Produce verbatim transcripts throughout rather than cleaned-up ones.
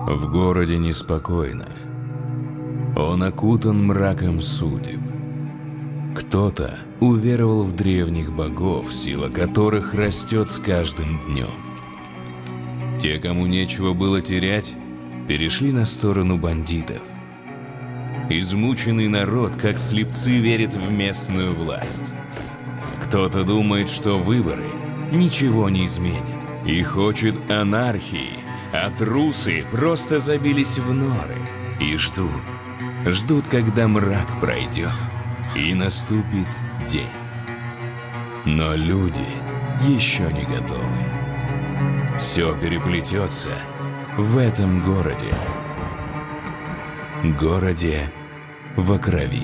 В городе неспокойно. Он окутан мраком судеб. Кто-то уверовал в древних богов, сила которых растет с каждым днем. Те, кому нечего было терять, перешли на сторону бандитов. Измученный народ, как слепцы, верит в местную власть. Кто-то думает, что выборы ничего не изменят и хочет анархии, а трусы просто забились в норы и ждут. Ждут, когда мрак пройдет и наступит день. Но люди еще не готовы. Все переплетется в этом городе. Городе во крови.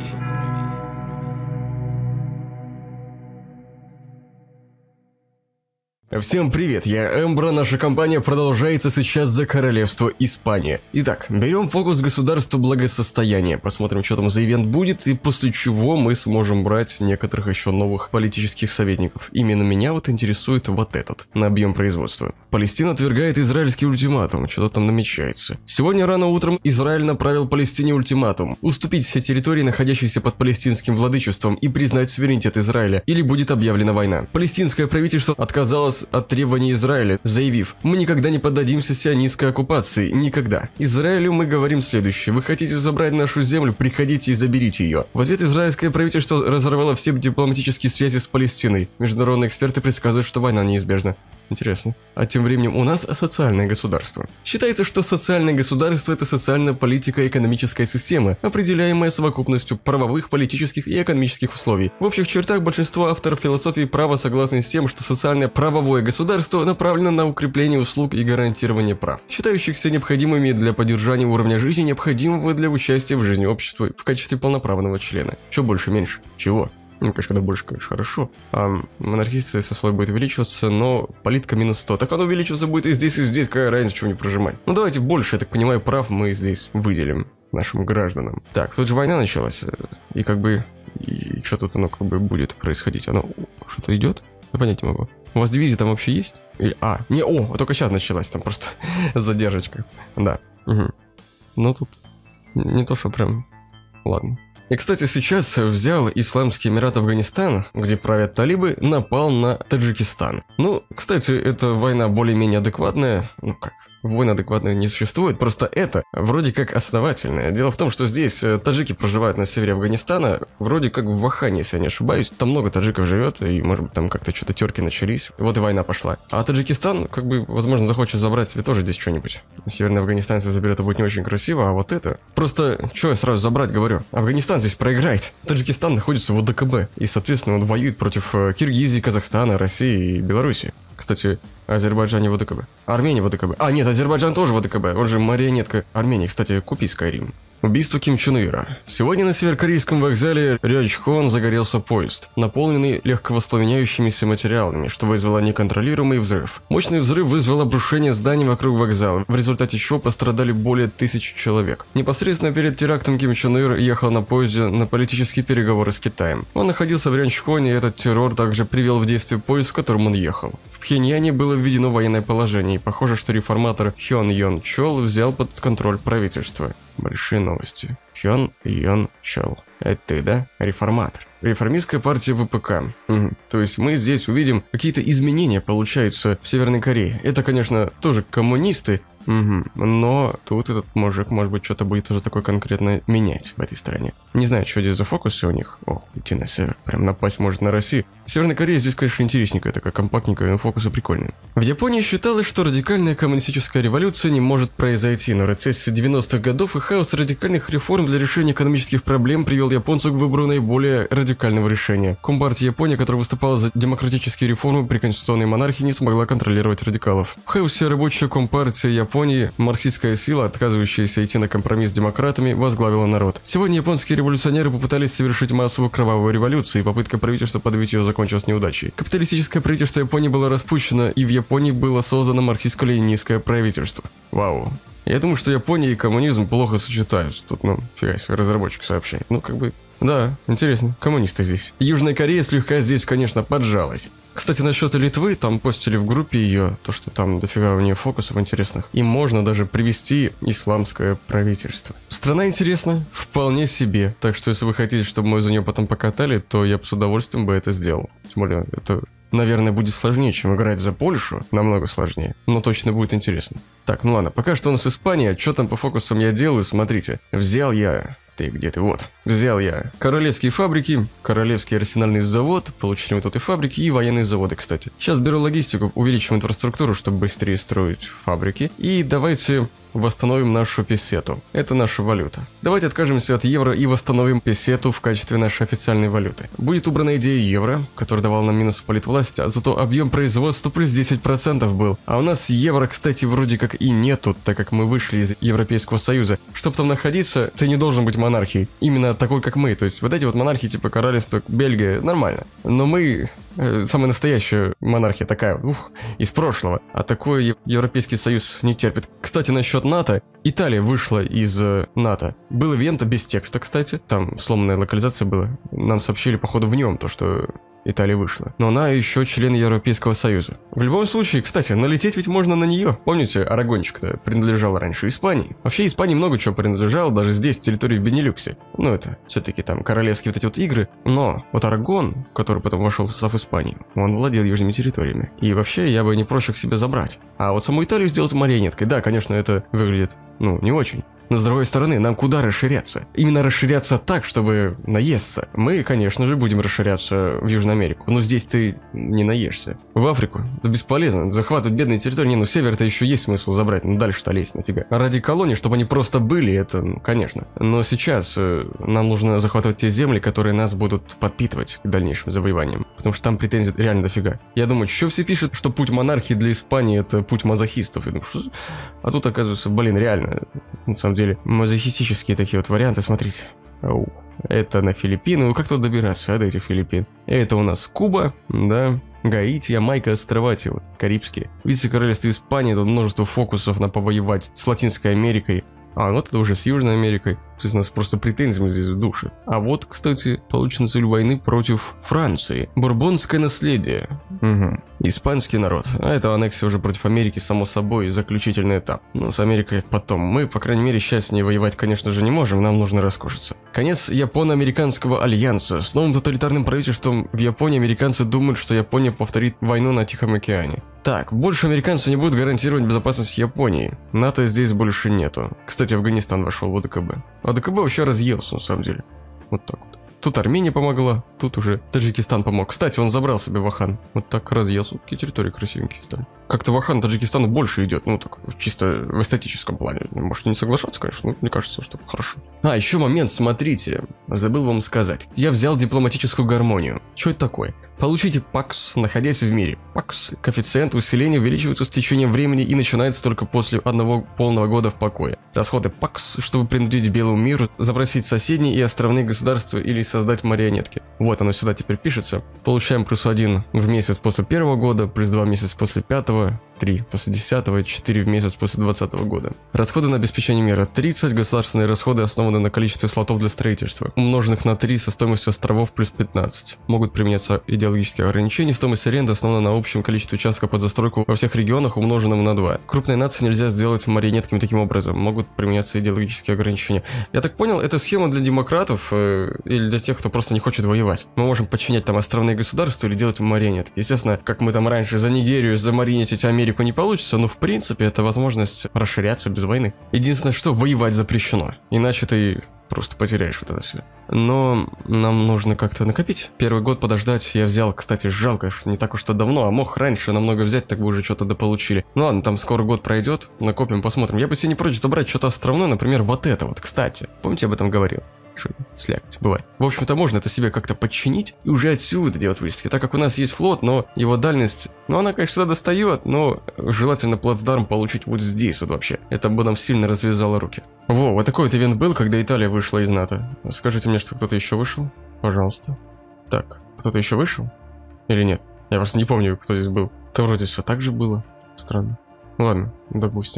Всем привет, я Эмбра, наша компания продолжается сейчас за королевство Испания. Итак, берем фокус государства благосостояния, посмотрим, что там за ивент будет, и после чего мы сможем брать некоторых еще новых политических советников. Именно меня вот интересует вот этот, на объем производства. Палестина отвергает израильский ультиматум, что-то там намечается. Сегодня рано утром Израиль направил Палестине ультиматум: уступить все территории, находящиеся под палестинским владычеством, и признать суверенитет Израиля, или будет объявлена война. Палестинское правительство отказалось от требований Израиля, заявив: мы никогда не поддадимся сионистской оккупации, никогда. Израилю мы говорим следующее: вы хотите забрать нашу землю, приходите и заберите ее. В ответ израильское правительство разорвало все дипломатические связи с Палестиной. Международные эксперты предсказывают, что война неизбежна. Интересно. А тем временем у нас социальное государство. Считается, что социальное государство – это социальная политика и экономическая система, определяемая совокупностью правовых, политических и экономических условий. В общих чертах большинство авторов философии права согласны с тем, что социальное правовое государство направлено на укрепление услуг и гарантирование прав, считающихся необходимыми для поддержания уровня жизни, необходимого для участия в жизни общества в качестве полноправного члена. Что больше, меньше? Чего? Ну, конечно, когда больше, конечно, хорошо. А монархисты со слой будет увеличиваться, но политика минус сто. Так оно увеличиваться будет и здесь, и здесь, какая разница, чего не прожимать. Ну, давайте больше, я так понимаю, прав мы здесь выделим нашим гражданам. Так, тут же война началась, и как бы, и что тут оно как бы будет происходить? Оно что-то идет? Я понять не могу. У вас дивизия там вообще есть? Или, а, не, о, только сейчас началась, там просто задержечка. Да, угу. Ну, тут не то, что прям, ладно. И, кстати, сейчас взял Исламский Эмират Афганистан, где правят талибы, напал на Таджикистан. Ну, кстати, эта война более-менее адекватная, ну как, войны адекватной не существует, просто это вроде как основательное. Дело в том, что здесь таджики проживают на севере Афганистана, вроде как в Вахане, если я не ошибаюсь. Там много таджиков живет, и, может быть, там как-то что-то терки начались. Вот и война пошла. А Таджикистан, как бы, возможно, захочет забрать себе тоже здесь что-нибудь. Северные афганистанцы заберет, это будет не очень красиво, а вот это... Просто, что я сразу забрать говорю? Афганистан здесь проиграет. Таджикистан находится в ОДКБ, и, соответственно, он воюет против Киргизии, Казахстана, России и Беларуси. Кстати, Азербайджан не в ОДКБ. Армения в ОДКБ. А, нет, Азербайджан тоже в ОДКБ. Он же марионетка Армении. Кстати, купи Skyrim. Убийство Ким Чен Ира. Сегодня на северокорейском вокзале Рёчхон загорелся поезд, наполненный легковоспламеняющимися материалами, что вызвало неконтролируемый взрыв. Мощный взрыв вызвал обрушение зданий вокруг вокзала, в результате чего пострадали более тысячи человек. Непосредственно перед терактом Ким Чен Ир ехал на поезде на политические переговоры с Китаем. Он находился в Рёчхоне, и этот террор также привел в действие поезд, в котором он ехал. В Пхеньяне было введено военное положение, и похоже, что реформатор Хён Йон Чол взял под контроль правительство. Большие новости. Хён Йон Чол. Это ты, да? Реформатор. Реформистская партия ВПК. Угу. То есть мы здесь увидим какие-то изменения, получаются, в Северной Корее. Это, конечно, тоже коммунисты. Угу. Но тут этот мужик, может быть, что-то будет уже такое конкретно менять в этой стране. Не знаю, что здесь за фокусы у них. О, идти на север. Прям напасть может на Россию. Северная Корея здесь, конечно, интересненькая, такая компактненькая, но фокусы прикольные. В Японии считалось, что радикальная коммунистическая революция не может произойти, но рецессия девяностых годов и хаос радикальных реформ для решения экономических проблем привел японцев к выбору наиболее радикального решения. Компартия Японии, которая выступала за демократические реформы при конституционной монархии, не смогла контролировать радикалов. В хаосе рабочая компартия Японии, марксистская сила, отказывающаяся идти на компромисс с демократами, возглавила народ. Сегодня японские революционеры попытались совершить массовую кровавую революцию, и попытка правительства подавить ее закончилась неудачей. Капиталистическое правительство Японии было распущено, и в Японии было создано марксистско-ленинистское правительство. Вау. Я думаю, что Япония и коммунизм плохо сочетаются. Тут нам, фига себе, разработчик сообщает. Ну, как бы, да, интересно, коммунисты здесь. Южная Корея слегка здесь, конечно, поджалась. Кстати, насчет Литвы, там постили в группе ее, то, что там дофига у нее фокусов интересных. И можно даже привести исламское правительство. Страна интересная, вполне себе. Так что, если вы хотите, чтобы мы за нее потом покатали, то я бы с удовольствием бы это сделал. Тем более, это, наверное, будет сложнее, чем играть за Польшу. Намного сложнее. Но точно будет интересно. Так, ну ладно, пока что у нас Испания. Что там по фокусам я делаю, смотрите. Взял я... Ты где ты? Вот. Взял я королевские фабрики, королевский арсенальный завод, получили мы тут и фабрики, и военные заводы, кстати. Сейчас беру логистику, увеличим инфраструктуру, чтобы быстрее строить фабрики. И давайте восстановим нашу песету. Это наша валюта. Давайте откажемся от евро и восстановим песету в качестве нашей официальной валюты. Будет убрана идея евро, который давал нам минус политвласти, а зато объем производства плюс десять процентов был. А у нас евро, кстати, вроде как и нету, так как мы вышли из Европейского Союза. Чтобы там находиться, ты не должен быть монархией. Именно такой, как мы. То есть вот эти вот монархии типа королевства Бельгия, нормально. Но мы... Самая настоящая монархия такая, ух, из прошлого. А такой Европейский Союз не терпит. Кстати, насчет НАТО. Италия вышла из э, НАТО. Был ивент без текста, кстати. Там сломанная локализация была. Нам сообщили, походу, в нем то, что Италия вышла. Но она еще член Европейского Союза. В любом случае, кстати, налететь ведь можно на нее. Помните, Арагончик-то принадлежал раньше Испании. Вообще, Испании много чего принадлежало, даже здесь, территории в Бенилюксе. Ну, это все-таки там королевские вот эти вот игры. Но вот Арагон, который потом вошел в состав Испании, он владел южными территориями. И вообще, я бы не прочь их себе забрать. А вот саму Италию сделать марионеткой, да, конечно, это выглядит, ну, не очень. Но с другой стороны, нам куда расширяться? Именно расширяться так, чтобы наесться. Мы, конечно же, будем расширяться в Южную Америку, но здесь ты не наешься. В Африку? Это бесполезно. Захватывать бедные территории. Не, ну север-то еще есть смысл забрать, но дальше-то лезть нафига. Ради колоний, чтобы они просто были, это, ну, конечно. Но сейчас э, нам нужно захватывать те земли, которые нас будут подпитывать к дальнейшим завоеваниям. Потому что там претензий реально дофига. Я думаю, что все пишут, что путь монархии для Испании это путь мазохистов. Я думаю, что... А тут, оказывается, блин, реально, на самом деле, мазохистические такие вот варианты, смотрите. Ау. Это на Филиппины. Как тут добираться, а, до этих Филиппин? Это у нас Куба, да, Гаити, Ямайка, острова, те вот, Карибские. Вице-королевство Испании, тут множество фокусов на повоевать с Латинской Америкой. А, вот это уже с Южной Америкой. То есть нас просто претензиями здесь душит. А вот, кстати, получена цель войны против Франции. Бурбонское наследие. Угу. Испанский народ. А это аннексия уже против Америки, само собой, заключительный этап. Но с Америкой потом. Мы, по крайней мере, сейчас с ней воевать, конечно же, не можем, нам нужно раскошиться. Конец Японо-Американского альянса. С новым тоталитарным правительством в Японии американцы думают, что Япония повторит войну на Тихом океане. Так, больше американцы не будут гарантировать безопасность Японии. НАТО здесь больше нету. Кстати, Афганистан вошел в ОДКБ. АДКБ вообще разъелся, на самом деле. Вот так вот. Тут Армения помогла, тут уже Таджикистан помог. Кстати, он забрал себе Вахан. Вот так разъелся. Какие территории красивенькие стали. Как-то Вахан Таджикистану больше идет, ну так, чисто в эстетическом плане. Можете не соглашаться, конечно, но мне кажется, что хорошо. А, еще момент, смотрите, забыл вам сказать. Я взял дипломатическую гармонию. Что это такое? Получите ПАКС, находясь в мире. ПАКС, коэффициент усиления увеличивается с течением времени и начинается только после одного полного года в покое. Расходы ПАКС, чтобы принудить белому миру запросить соседние и островные государства или создать марионетки. Вот оно сюда теперь пишется. Получаем плюс один в месяц после первого года, плюс два месяца после пятого, три после десятого, четыре в месяц после двадцатого года. Расходы на обеспечение мира тридцать, государственные расходы основаны на количестве слотов для строительства, умноженных на три со стоимостью островов плюс пятнадцать. Могут применяться идеологические ограничения, стоимость аренды основана на общем количестве участков под застройку во всех регионах, умноженном на два. Крупные нации нельзя сделать марионетками таким образом, могут применяться идеологические ограничения. Я так понял, это схема для демократов э, или для тех, кто просто не хочет воевать. Мы можем подчинять там островные государства или делать марионетки. Естественно, как мы там раньше за Нигерию замаринетить Америку не получится, но в принципе это возможность расширяться без войны. Единственное, что воевать запрещено, иначе ты просто потеряешь вот это все. Но нам нужно как-то накопить. Первый год подождать я взял, кстати, жалко, не так уж то давно, а мог раньше намного взять, так бы уже что-то дополучили. Ну ладно, там скоро год пройдет, накопим, посмотрим. Я бы себе не прочь забрать что-то островное, например, вот это вот, кстати. Помните, я об этом говорил? Что это? Слякоть, бывает. В общем-то, можно это себе как-то подчинить и уже отсюда делать высадки. Так как у нас есть флот, но его дальность, ну она, конечно, сюда достает, но желательно плацдарм получить вот здесь вот вообще. Это бы нам сильно развязало руки. Во, вот такой вот ивент был, когда Италия вышла из НАТО. Скажите мне, что кто-то еще вышел? Пожалуйста. Так, кто-то еще вышел? Или нет? Я просто не помню, кто здесь был. Это вроде все так же было. Странно. Ладно, допустим.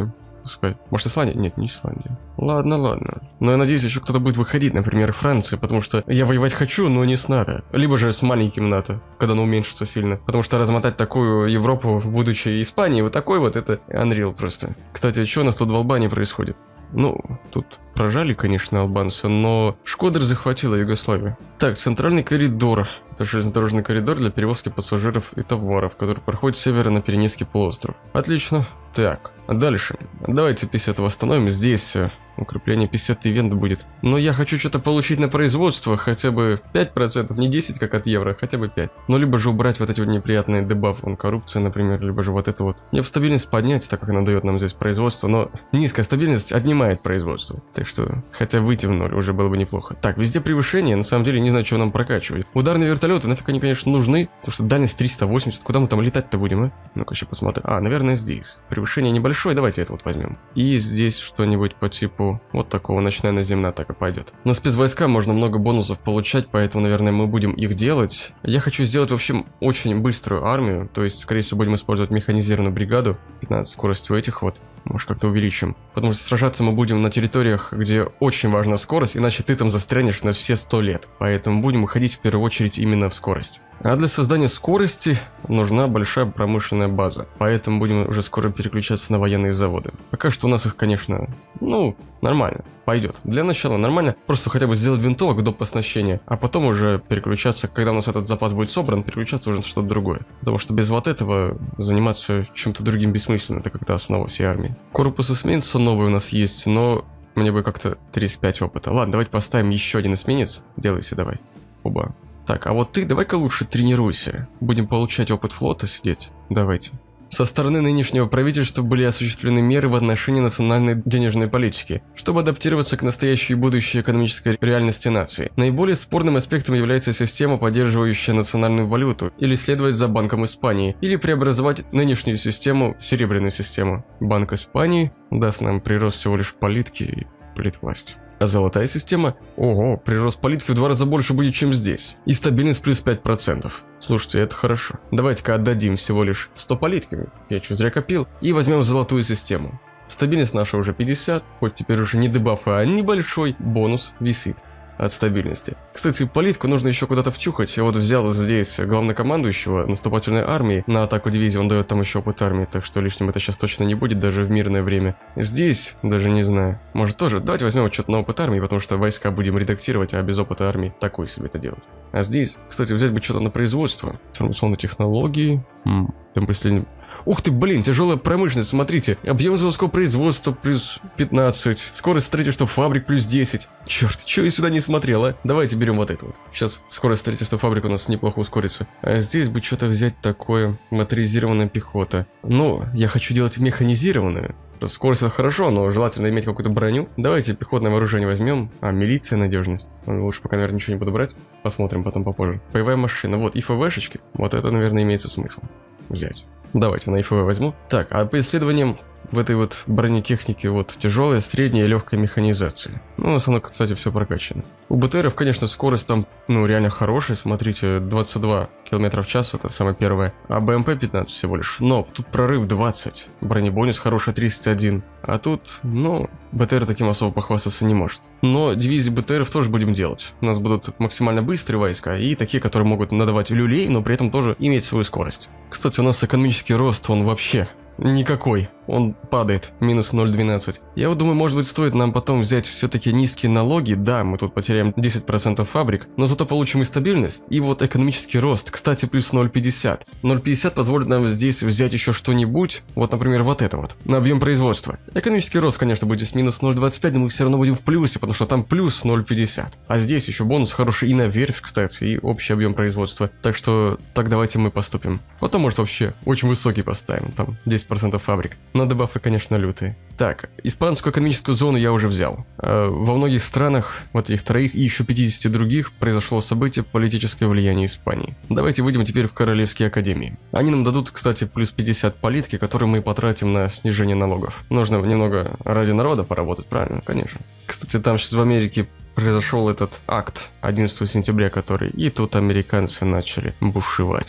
пускай. Может, Исландия? Нет, не Исландия. Ладно, ладно. Но я надеюсь, еще кто-то будет выходить, например, Франция, потому что я воевать хочу, но не с НАТО. Либо же с маленьким НАТО, когда оно уменьшится сильно. Потому что размотать такую Европу, будучи Испанией, вот такой вот, это Unreal просто. Кстати, что у нас тут в Албании происходит? Ну, тут прожали, конечно, албанцы, но Шкодер захватила Югославию. Так, центральный коридор. Это железнодорожный коридор для перевозки пассажиров и товаров, который проходит с севера на Пиренейский полуостров. Отлично. Так, дальше. Давайте пятьдесят восстановим. Здесь укрепление пятьдесят ивент будет. Но я хочу что-то получить на производство, хотя бы пять процентов, не десять, как от евро, хотя бы пять. Ну, либо же убрать вот эти вот неприятные дебафы, вон коррупция, например, либо же вот это вот. Мне бы стабильность поднять, так как она дает нам здесь производство, но низкая стабильность отнимает производство. Так что, хотя выйти в ноль уже было бы неплохо. Так, везде превышение, на самом деле не знаю, что нам прокачивать. Ударные вертолеты, нафиг они, конечно, нужны, потому что дальность триста восемьдесят, куда мы там летать-то будем, а? Ну-ка, еще посмотрим. А, наверное, здесь. Превышение небольшое, давайте это вот возьмем. И здесь что-нибудь по типу вот такого, ночная наземная атака пойдет. На спецвойска можно много бонусов получать, поэтому, наверное, мы будем их делать. Я хочу сделать, в общем, очень быструю армию, то есть, скорее всего, будем использовать механизированную бригаду, пятнадцать скоростью этих вот. Может, как-то увеличим. Потому что сражаться мы будем на территориях, где очень важна скорость, иначе ты там застрянешь на все сто лет. Поэтому будем уходить в первую очередь именно в скорость. А для создания скорости нужна большая промышленная база. Поэтому будем уже скоро переключаться на военные заводы. Пока что у нас их, конечно, ну, нормально. Пойдет. Для начала нормально. Просто хотя бы сделать винтовок доп. Оснащения, а потом уже переключаться, когда у нас этот запас будет собран, переключаться уже на что-то другое. Потому что без вот этого заниматься чем-то другим бессмысленно. Это как-то основа всей армии. Корпус эсминца новый у нас есть, но мне бы как-то тридцать пять опыта. Ладно, давайте поставим еще один эсминец. Делайся давай. Оба. Так, а вот ты давай-ка лучше тренируйся. Будем получать опыт флота сидеть. Давайте. Со стороны нынешнего правительства были осуществлены меры в отношении национальной денежной политики, чтобы адаптироваться к настоящей и будущей экономической реальности нации. Наиболее спорным аспектом является система, поддерживающая национальную валюту, или следовать за Банком Испании, или преобразовать нынешнюю систему в серебряную систему. Банк Испании даст нам прирост всего лишь политики и политвласти. А золотая система? Ого, прирост политики в два раза больше будет, чем здесь. И стабильность плюс пять процентов. Слушайте, это хорошо. Давайте-ка отдадим всего лишь сто политики. Я что, зря копил? И возьмем золотую систему. Стабильность наша уже пятьдесят, хоть теперь уже не дебаф, а небольшой бонус висит от стабильности. Кстати, политику нужно еще куда-то втюхать. Я вот взял здесь главнокомандующего наступательной армии на атаку дивизии, он дает там еще опыт армии, так что лишним это сейчас точно не будет, даже в мирное время. Здесь, даже не знаю, может тоже, давайте возьмем что-то на опыт армии, потому что войска будем редактировать, а без опыта армии такое себе это делать. А здесь, кстати, взять бы что-то на производство. Информационные технологии, м-м, там последний... Ух ты, блин, тяжелая промышленность, смотрите. Объем заводского производства плюс пятнадцать. Скорость строительства фабрик плюс десять. Черт, чего я сюда не смотрел, а? Давайте берем вот это вот. Сейчас скорость строительства фабрик у нас неплохо ускорится. А здесь бы что-то взять такое. Моторизированная пехота. Но я хочу делать механизированную. Скорость это хорошо, но желательно иметь какую-то броню. Давайте пехотное вооружение возьмем. А, милиция, надежность. Лучше пока, наверное, ничего не буду брать. Посмотрим потом попозже. Боевая машина. Вот, и ФВшечки. Вот это, наверное, имеется смысл взять. Давайте на ИФВ возьму. Так, а по исследованиям в этой вот бронетехнике вот тяжелая, средняя и легкая механизация. Ну, у нас оно, кстати, все прокачано. У БТРов, конечно, скорость там, ну, реально хорошая. Смотрите, двадцать два километра в час, это самое первое. А БМП пятнадцать всего лишь. Но тут прорыв двадцать. Бронебонус хороший тридцать один. А тут, ну, БТР таким особо похвастаться не может. Но дивизии БТРов тоже будем делать. У нас будут максимально быстрые войска и такие, которые могут надавать люлей, но при этом тоже иметь свою скорость. Кстати, у нас экономический рост, он вообще... никакой. Он падает. Минус ноль целых двенадцать сотых. Я вот думаю, может быть, стоит нам потом взять все-таки низкие налоги. Да, мы тут потеряем десять процентов фабрик, но зато получим и стабильность, и вот экономический рост. Кстати, плюс ноль целых пятьдесят сотых. ноль целых пятьдесят сотых позволит нам здесь взять еще что-нибудь. Вот, например, вот это вот. На объем производства. Экономический рост, конечно, будет здесь минус ноль целых двадцать пять, но мы все равно будем в плюсе, потому что там плюс ноль целых пятьдесят сотых. А здесь еще бонус хороший и на верфь, кстати, и общий объем производства. Так что, так давайте мы поступим. Потом, может, вообще очень высокий поставим. Там десять процентов фабрик. Но дебафы, конечно, лютые. Так, испанскую экономическую зону я уже взял. Э, во многих странах, вот этих троих и еще пятидесяти других, произошло событие политическое влияние Испании. Давайте выйдем теперь в королевские академии. Они нам дадут, кстати, плюс пятьдесят политики, которые мы потратим на снижение налогов. Нужно немного ради народа поработать, правильно? Конечно. Кстати, там сейчас в Америке произошел этот акт одиннадцатого сентября, который... И тут американцы начали бушевать.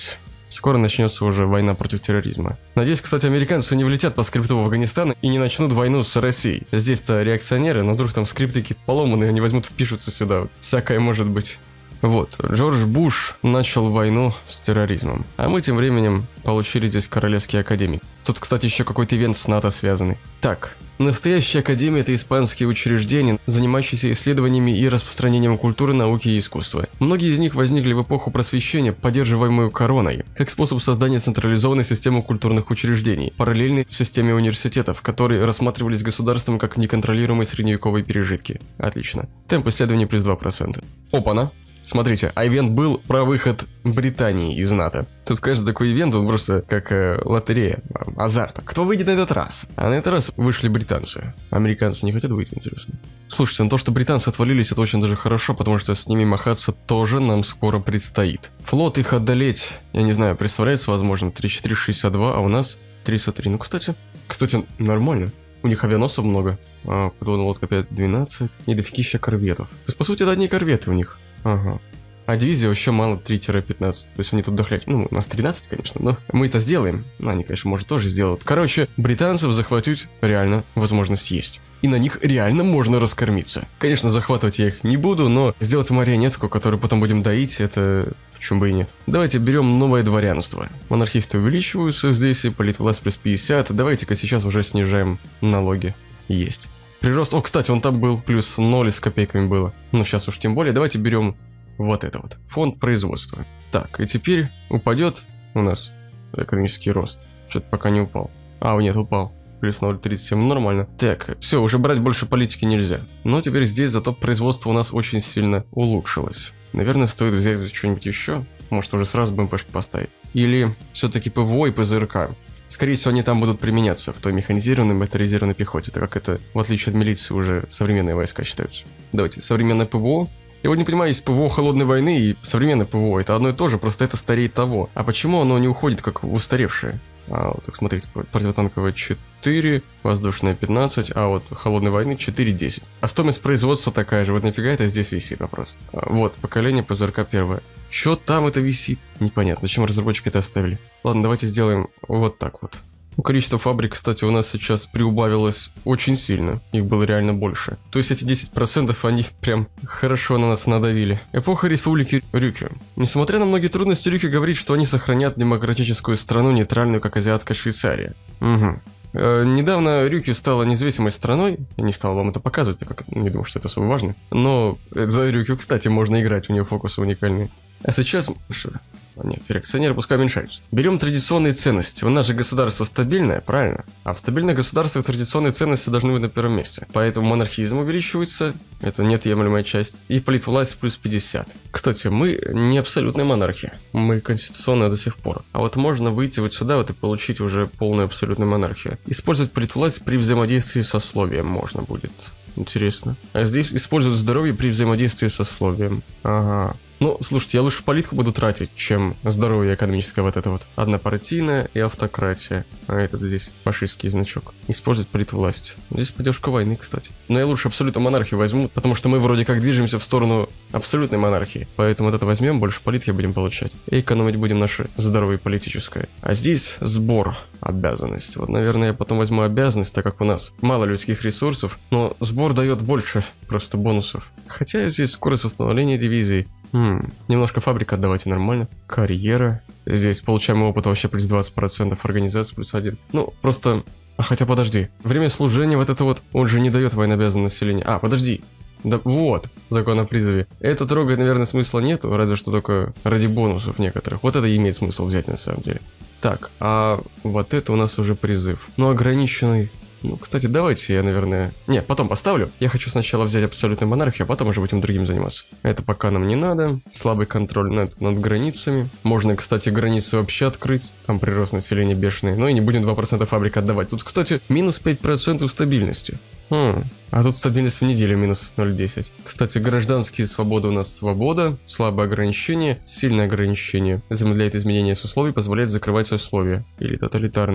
Скоро начнется уже война против терроризма. Надеюсь, кстати, американцы не влетят по скрипту в Афганистан и не начнут войну с Россией. Здесь-то реакционеры, но вдруг там скрипты какие-то поломанные, они возьмут, впишутся сюда. Всякое может быть. Вот, Джордж Буш начал войну с терроризмом. А мы тем временем получили здесь Королевский академик. Тут, кстати, еще какой-то ивент с НАТО связанный. Так, настоящая академия — это испанские учреждения, занимающиеся исследованиями и распространением культуры, науки и искусства. Многие из них возникли в эпоху просвещения, поддерживаемую короной, как способ создания централизованной системы культурных учреждений, параллельной системе университетов, которые рассматривались государством как неконтролируемые средневековые пережитки. Отлично. Темп исследований плюс два процента. Опа-на! Смотрите, а ивент был про выход Британии из НАТО. Тут, конечно, такой ивент, он просто как э, лотерея, азарта. Кто выйдет на этот раз? А на этот раз вышли британцы. Американцы не хотят выйти, интересно. Слушайте, ну то, что британцы отвалились, это очень даже хорошо, потому что с ними махаться тоже нам скоро предстоит. Флот их одолеть, я не знаю, представляется возможно, тридцать четыре шестьдесят два, а у нас тридцать три. Ну, кстати, кстати, нормально. У них авианосцев много, а подводная лодка опять двенадцать, и дофигища корветов. То есть, по сути, это одни корветы у них. Ага. А дивизия вообще мало три-пятнадцать. То есть они тут дохлять. Ну, у нас тринадцать, конечно, но мы это сделаем. Ну, они, конечно, может, тоже сделают. Короче, британцев захватить реально возможность есть. И на них реально можно раскормиться. Конечно, захватывать я их не буду, но сделать марионетку, которую потом будем доить, это... Почему бы и нет. Давайте берем новое дворянство. Монархисты увеличиваются здесь, и политвласть плюс пятьдесят. Давайте-ка сейчас уже снижаем налоги. Есть. Прирост... О, кстати, он там был, плюс ноль с копейками было. Ну, сейчас уж тем более. Давайте берем вот это вот. Фонд производства. Так, и теперь упадет у нас экономический рост. Что-то пока не упал. А, нет, упал. Плюс ноль целых тридцать семь, нормально. Так, все, уже брать больше политики нельзя. Но теперь здесь зато производство у нас очень сильно улучшилось. Наверное, стоит взять что-нибудь еще. Может, уже сразу БМПшки поставить. Или все-таки ПВО и ПЗРК. Скорее всего, они там будут применяться в той механизированной, моторизированной пехоте, так как это, в отличие от милиции, уже современные войска считаются. Давайте, современное ПВО. Я вот не понимаю, есть ПВО холодной войны и современное ПВО. Это одно и то же, просто это старее того. А почему оно не уходит как устаревшее? А, вот так смотрите, противотанковое четыре, воздушное пятнадцать, а вот холодной войны четыре десять. А стоимость производства такая же, вот нафига это здесь висит вопрос? А, вот, поколение ПЗРК первое. Чё там это висит? Непонятно, зачем разработчики это оставили. Ладно, давайте сделаем вот так вот. Количество фабрик, кстати, у нас сейчас приубавилось очень сильно. Их было реально больше. То есть эти десять процентов, они прям хорошо на нас надавили. Эпоха Республики Рюкю. Несмотря на многие трудности, Рюкю говорит, что они сохранят демократическую страну, нейтральную, как азиатская Швейцария. Угу. Э, недавно Рюкю стала независимой страной. Я не стал вам это показывать, так как не думаю, что это особо важно. Но за Рюкю, кстати, можно играть, у нее фокусы уникальные. А сейчас... Что? Нет, реакционеры пускай уменьшаются. Берем традиционные ценности. У нас же государство стабильное, правильно? А в стабильных государствах традиционные ценности должны быть на первом месте. Поэтому монархизм увеличивается, это неотъемлемая часть. И политвласть плюс пятьдесят. Кстати, мы не абсолютная монархия. Мы конституционная до сих пор. А вот можно выйти вот сюда вот и получить уже полную абсолютную монархию. Использовать политвласть при взаимодействии со сословием можно будет. Интересно. А здесь используют здоровье при взаимодействии со сословием. Ага. Ну, слушайте, я лучше политику буду тратить, чем здоровье экономическое вот это вот. Однопартийная и автократия. А этот здесь фашистский значок. Использовать политвласть. Здесь поддержка войны, кстати. Но я лучше абсолютно монархию возьму, потому что мы вроде как движемся в сторону абсолютной монархии. Поэтому вот это возьмем, больше политики будем получать. И экономить будем наше здоровье политическое. А здесь сбор обязанностей. Вот, наверное, я потом возьму обязанность, так как у нас мало людских ресурсов. Но сбор дает больше просто бонусов. Хотя здесь скорость восстановления дивизий. Хм, немножко фабрик отдавайте, нормально. Карьера. Здесь получаем опыт вообще плюс двадцать процентов, организация плюс один. Ну, просто... А хотя подожди. Время служения вот это вот, он же не дает военнообязанное население. А, подожди. Да вот, закон о призыве. Это трогать, наверное, смысла нету, разве что только ради бонусов некоторых. Вот это имеет смысл взять на самом деле. Так, а вот это у нас уже призыв. Ну, ограниченный... Ну, кстати, давайте я, наверное... Не, потом поставлю. Я хочу сначала взять абсолютную монархию, а потом уже этим другим заниматься. Это пока нам не надо. Слабый контроль над, над границами. Можно, кстати, границы вообще открыть. Там прирост населения бешеный. Ну и не будем два процента фабрик отдавать. Тут, кстати, минус пять процентов стабильности. Хм. А тут стабильность в неделю минус ноль целых десять сотых. Кстати, гражданские свободы у нас свобода, слабое ограничение, сильное ограничение. Замедляет изменение сословий, позволяет закрывать сословия. Или тоталитарное.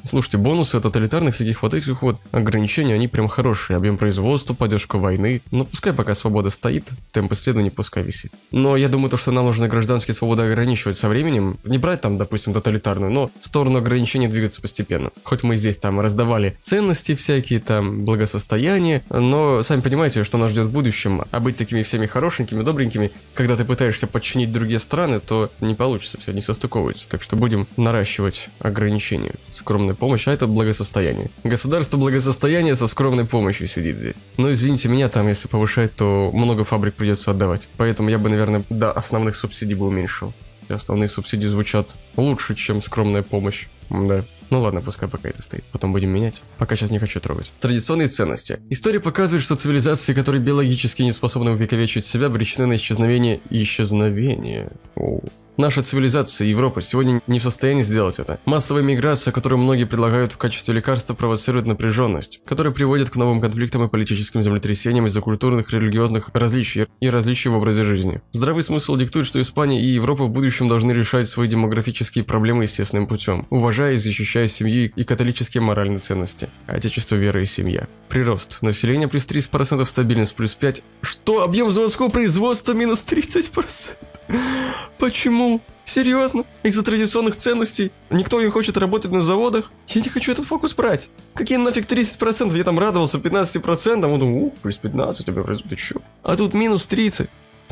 Слушайте, бонусы от тоталитарных всяких вот этих вот ограничений, они прям хорошие. Объем производства, поддержка войны. Но пускай пока свобода стоит, темп исследований пускай висит. Но я думаю, то, что нам нужно гражданские свободы ограничивать со временем. Не брать там, допустим, тоталитарную, но в сторону ограничений двигаться постепенно. Хоть мы здесь там раздавали ценности всякие, там, благосостояние, но сами понимаете, что нас ждет в будущем. А быть такими всеми хорошенькими, добренькими, когда ты пытаешься подчинить другие страны, то не получится, все не состыковывается. Так что будем наращивать ограничения. Скромная помощь, а это благосостояние. Государство благосостояния со скромной помощью сидит здесь. Но извините меня, там если повышать, то много фабрик придется отдавать. Поэтому я бы, наверное, до основных субсидий бы уменьшил. И основные субсидии звучат лучше, чем скромная помощь. Да. Ну ладно, пускай пока это стоит, потом будем менять. Пока сейчас не хочу трогать. Традиционные ценности. История показывает, что цивилизации, которые биологически не способны увековечить себя, обречены на исчезновение и исчезновение. Оу. Наша цивилизация, Европа, сегодня не в состоянии сделать это. Массовая миграция, которую многие предлагают в качестве лекарства, провоцирует напряженность, которая приводит к новым конфликтам и политическим землетрясениям из-за культурных и религиозных различий и различий в образе жизни. Здравый смысл диктует, что Испания и Европа в будущем должны решать свои демографические проблемы естественным путем, уважая и защищая семью и католические моральные ценности, отечество, вера и семья. Прирост. Население плюс тридцать процентов, стабильность плюс пять процентов. Что? Объем заводского производства минус тридцать процентов? Почему? Серьезно? Из-за традиционных ценностей? Никто не хочет работать на заводах? Я не хочу этот фокус брать. Какие нафиг тридцать процентов? Я там радовался пятнадцать процентов. Он думал, ух, плюс пятнадцать, тебя ты чё? А тут минус тридцать.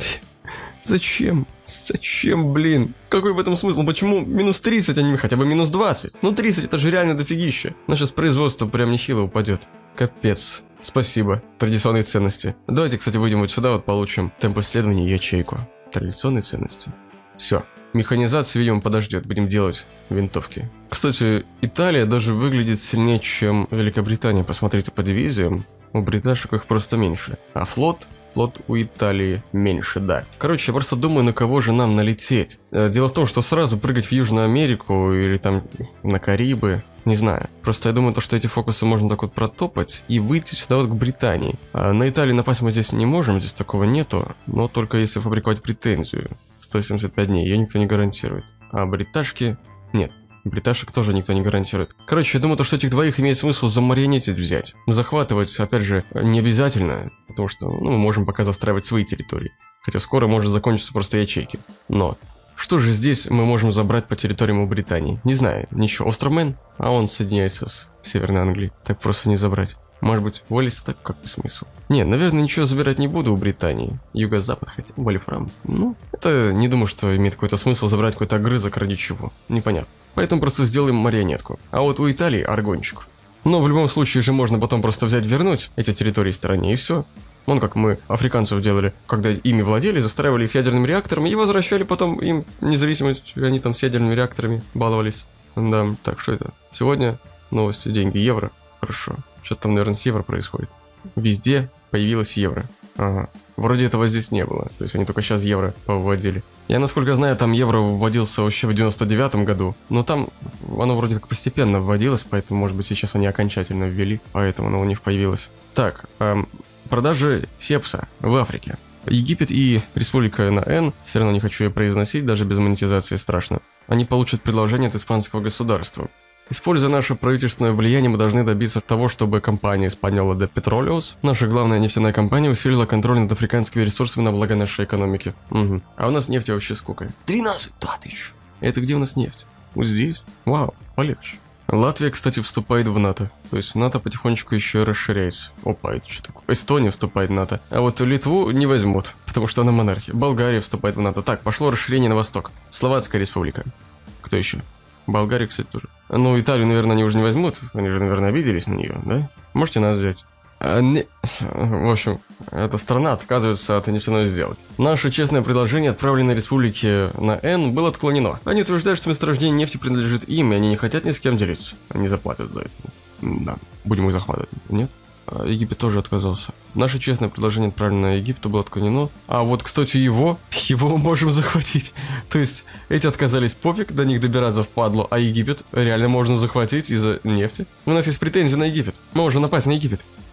Зачем? Зачем, блин? Какой в этом смысл? Почему минус тридцать, а не хотя бы минус двадцать? Ну тридцать это же реально дофигища. Наше производство прям нехило упадет. Капец. Спасибо. Традиционные ценности. Давайте, кстати, выйдем вот сюда, вот получим темп исследований и ячейку. Традиционные ценности. Все. Механизация, видимо, подождет. Будем делать винтовки. Кстати, Италия даже выглядит сильнее, чем Великобритания. Посмотрите по дивизиям. У бриташек их просто меньше. А флот? Флот у Италии меньше, да. Короче, я просто думаю, на кого же нам налететь. Дело в том, что сразу прыгать в Южную Америку или там на Карибы, не знаю. Просто я думаю, то, что эти фокусы можно так вот протопать и выйти сюда вот к Британии. А на Италии напасть мы здесь не можем, здесь такого нету, но только если фабриковать претензию. сто семьдесят пять дней, ее никто не гарантирует. А бриташки? Нет. Бриташек тоже никто не гарантирует. Короче, я думаю, то, что этих двоих имеет смысл замарионетить взять. Захватывать, опять же, не обязательно, потому что ну, мы можем пока застраивать свои территории. Хотя скоро может закончиться просто ячейки. Но что же здесь мы можем забрать по территориям у Британии? Не знаю, ничего. Остров Мэн? А он соединяется с Северной Англией. Так просто не забрать. Может быть, Уоллис, так какой смысл? Не, наверное, ничего забирать не буду у Британии. Юго-запад, хотя Вольфрам. Ну, это не думаю, что имеет какой-то смысл забрать какой-то огрызок ради чего. Непонятно. Поэтому просто сделаем марионетку. А вот у Италии аргончик. Но в любом случае же можно потом просто взять, вернуть эти территории стране и все. Вон как мы африканцев делали, когда ими владели, застраивали их ядерными реакторами и возвращали потом им независимость, и они там с ядерными реакторами баловались. Да, так, что это? Сегодня новости, деньги, евро. Хорошо. Что-то там, наверное, с евро происходит. Везде появилось евро. Ага. Вроде этого здесь не было. То есть они только сейчас евро повводили. Я, насколько знаю, там евро вводился вообще в девяносто девятом году. Но там оно вроде как постепенно вводилось, поэтому, может быть, сейчас они окончательно ввели. Поэтому оно у них появилось. Так, эм, продажи сепса в Африке. Египет и Республика на Н, все равно не хочу ее произносить, даже без монетизации страшно. Они получат предложение от испанского государства. Используя наше правительственное влияние, мы должны добиться того, чтобы компания Española de Petróleos, наша главная нефтяная компания, усилила контроль над африканскими ресурсами на благо нашей экономики. Угу. А у нас нефти вообще сколько? тринадцать тысяч. Это где у нас нефть? Вот здесь? Вау, полегче. Латвия, кстати, вступает в НАТО. То есть НАТО потихонечку еще расширяется. Опа, это что такое? Эстония вступает в НАТО. А вот Литву не возьмут, потому что она монархия. Болгария вступает в НАТО. Так, пошло расширение на восток. Словацкая республика. Кто еще? Болгария, кстати, тоже. Ну, Италию, наверное, они уже не возьмут. Они же, наверное, обиделись на нее, да? Можете нас взять? А, не... В общем, эта страна отказывается от нефтяной сделки. Наше честное предложение, отправленное республике на Н, было отклонено. Они утверждают, что месторождение нефти принадлежит им, и они не хотят ни с кем делиться. Они заплатят за это. Да, будем их захватывать. Нет? А Египет тоже отказался. Наше честное предложение, отправленное Египту, было отклонено. А вот, кстати, его, его мы можем захватить. То есть, эти отказались, пофиг, до них добираться впадло, а Египет реально можно захватить из-за нефти. У нас есть претензии на Египет. Мы можем напасть на Египет.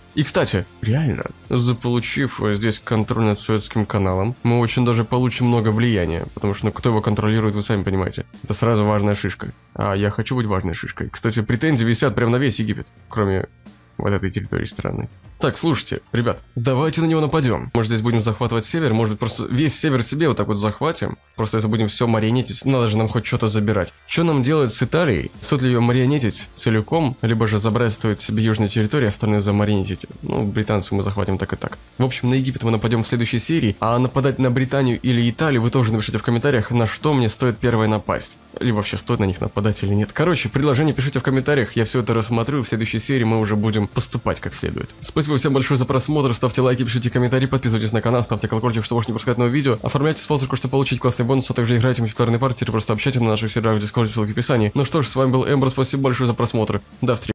И, кстати, реально, заполучив здесь контроль над Суэцким каналом, мы очень даже получим много влияния, потому что, ну, кто его контролирует, вы сами понимаете. Это сразу важная шишка. А я хочу быть важной шишкой. Кстати, претензии висят прямо на весь Египет, кроме вот этой территории страны. Так, слушайте, ребят, давайте на него нападем. Может, здесь будем захватывать север, может, просто весь север себе вот так вот захватим. Просто если будем все марионетить, надо же нам хоть что-то забирать. Что нам делать с Италией? Стоит ли ее марионетить целиком, либо же забрать стоит себе южную территорию, остальные замарионетить? Ну, британцев мы захватим так и так. В общем, на Египет мы нападем в следующей серии, а нападать на Британию или Италию вы тоже напишите в комментариях, на что мне стоит первой напасть. Или вообще стоит на них нападать или нет. Короче, предложение пишите в комментариях, я все это рассмотрю, в следующей серии мы уже будем поступать как следует. Спасибо всем большое за просмотр, ставьте лайки, пишите комментарии, подписывайтесь на канал, ставьте колокольчик, чтобы больше не пропускать новые видео, оформляйте спонсорку, чтобы получить классный бонус, а также играйте в мультиплеерные партии или просто общайтесь на наших серверах в Дискорде, ссылки в описании. Ну что ж, с вами был Эмбро, спасибо большое за просмотр, до встречи.